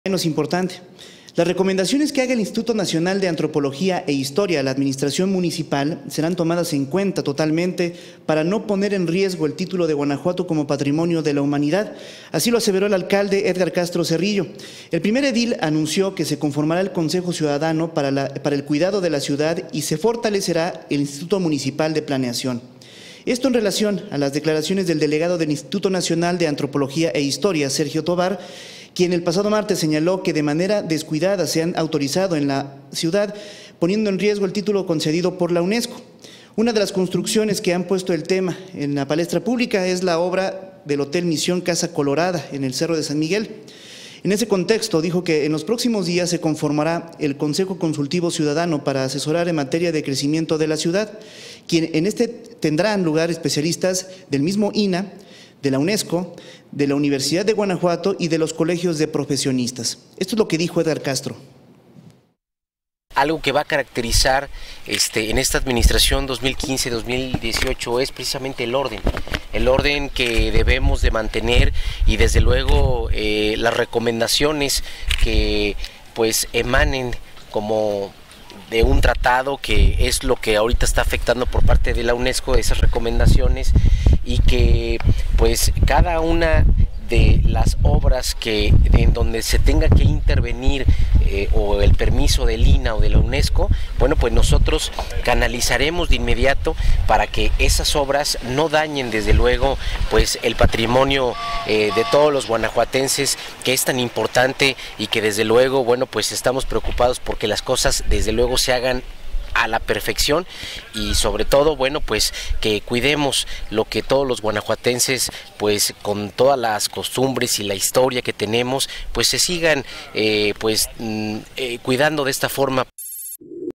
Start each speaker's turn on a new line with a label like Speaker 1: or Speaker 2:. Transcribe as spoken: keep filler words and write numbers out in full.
Speaker 1: Menos importante. Las recomendaciones que haga el Instituto Nacional de Antropología e Historia a la Administración Municipal serán tomadas en cuenta totalmente para no poner en riesgo el título de Guanajuato como Patrimonio de la Humanidad. Así lo aseveró el alcalde Edgar Castro Cerrillo. El primer edil anunció que se conformará el Consejo Ciudadano para, la, para el cuidado de la ciudad y se fortalecerá el Instituto Municipal de Planeación. Esto en relación a las declaraciones del delegado del Instituto Nacional de Antropología e Historia, Sergio Tobar, quien el pasado martes señaló que de manera descuidada se han autorizado en la ciudad, poniendo en riesgo el título concedido por la UNESCO. Una de las construcciones que han puesto el tema en la palestra pública es la obra del Hotel Misión Casa Colorada en el Cerro de San Miguel. En ese contexto dijo que en los próximos días se conformará el Consejo Consultivo Ciudadano para asesorar en materia de crecimiento de la ciudad, quien en este tendrán lugar especialistas del mismo I N A, de la UNESCO, de la Universidad de Guanajuato y de los colegios de profesionistas. Esto es lo que dijo Edgar Castro.
Speaker 2: Algo que va a caracterizar este, en esta administración dos mil quince dos mil dieciocho es precisamente el orden, el orden que debemos de mantener y desde luego eh, las recomendaciones que pues emanen como de un tratado, que es lo que ahorita está afectando por parte de la UNESCO, esas recomendaciones, y que pues cada una de las obras que en donde se tenga que intervenir eh, o el permiso del I N A o de la UNESCO, bueno, pues nosotros canalizaremos de inmediato para que esas obras no dañen desde luego pues el patrimonio eh, de todos los guanajuatenses, que es tan importante, y que desde luego, bueno, pues estamos preocupados porque las cosas desde luego se hagan a la perfección, y sobre todo, bueno, pues que cuidemos lo que todos los guanajuatenses, pues con todas las costumbres y la historia que tenemos, pues se sigan eh, pues eh, cuidando de esta forma.